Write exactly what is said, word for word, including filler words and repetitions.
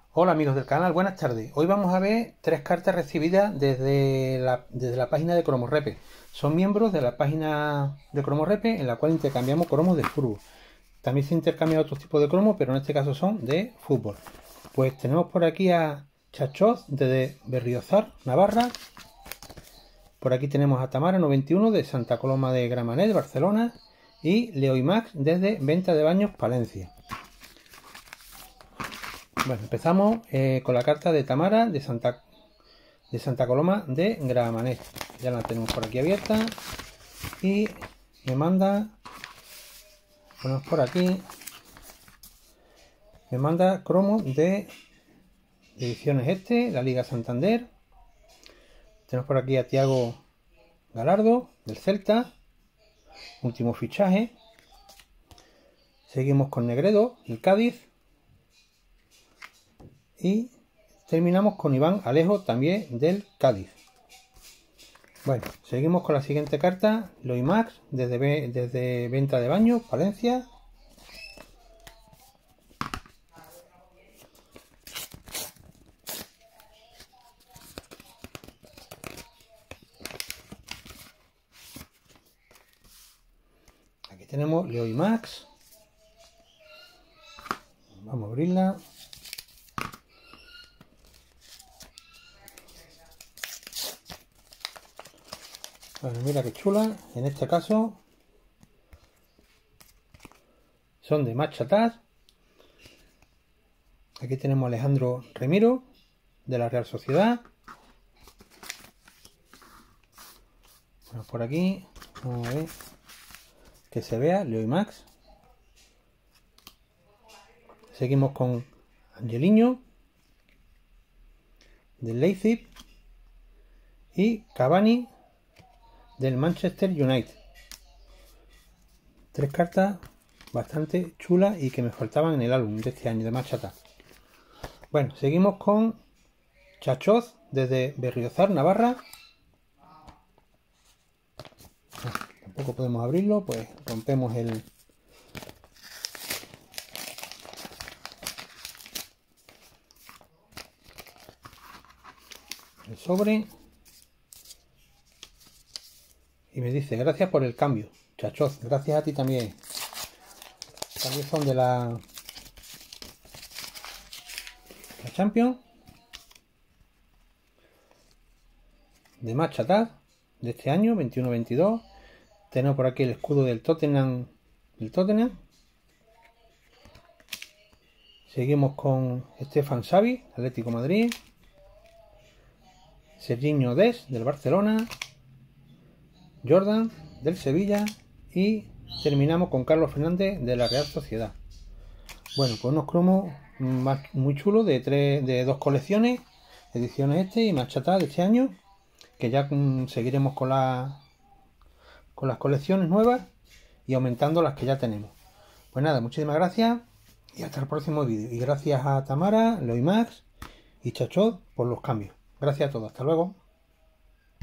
Hola amigos del canal, buenas tardes. Hoy vamos a ver tres cartas recibidas desde la, desde la página de Cromorrepe. Son miembros de la página de Cromorrepe en la cual intercambiamos cromos de fútbol. También se intercambian otros tipos de cromos, pero en este caso son de fútbol. Pues tenemos por aquí a Chachoz desde Berriozar, Navarra. Por aquí tenemos a Tamara noventa y uno de Santa Coloma de Gramenet, Barcelona. Y Leoimax desde Venta de Baños, Palencia. Bueno, empezamos eh, con la carta de Tamara de Santa, de Santa Coloma de Gramenet. Ya la tenemos por aquí abierta. Y me manda, ponemos por aquí, me manda cromos de ediciones este, la Liga Santander. Tenemos por aquí a Thiago Galardo del Celta, último fichaje. Seguimos con Negredo del Cádiz. Y terminamos con Iván Alejo, también del Cádiz. Bueno, seguimos con la siguiente carta, Leoimax, desde, desde Venta de Baños, Palencia. Aquí tenemos Leoimax. Vamos a abrirla. Bueno, mira qué chula. En este caso son de Match Attack. Aquí tenemos a Alejandro Remiro de la Real Sociedad. Bueno, por aquí vamos a ver que se vea Leoimax. Seguimos con Angeliño del Leipzig y Cavani del Manchester United. Tres cartas bastante chulas y que me faltaban en el álbum de este año de Match Attack. Bueno, seguimos con Chachoz desde Berriozar, Navarra. Ah, tampoco podemos abrirlo, pues rompemos el el sobre. Y me dice, gracias por el cambio, Chachoz, gracias a ti también. También son de la, la Champions. De Match Attack de este año, veintiuno veintidós. Tenemos por aquí el escudo del Tottenham. Del Tottenham. Seguimos con Stefan Xavi, Atlético Madrid. Serginho Dest, del Barcelona. Jordan del Sevilla y terminamos con Carlos Fernández de la Real Sociedad. Bueno, pues unos cromos más, muy chulos de tres, de dos colecciones, ediciones este y Match Attack de este año, que ya um, seguiremos con la con las colecciones nuevas y aumentando las que ya tenemos. Pues nada, muchísimas gracias y hasta el próximo vídeo. Y gracias a Tamara, Leoimax y Chachoz por los cambios. Gracias a todos, hasta luego.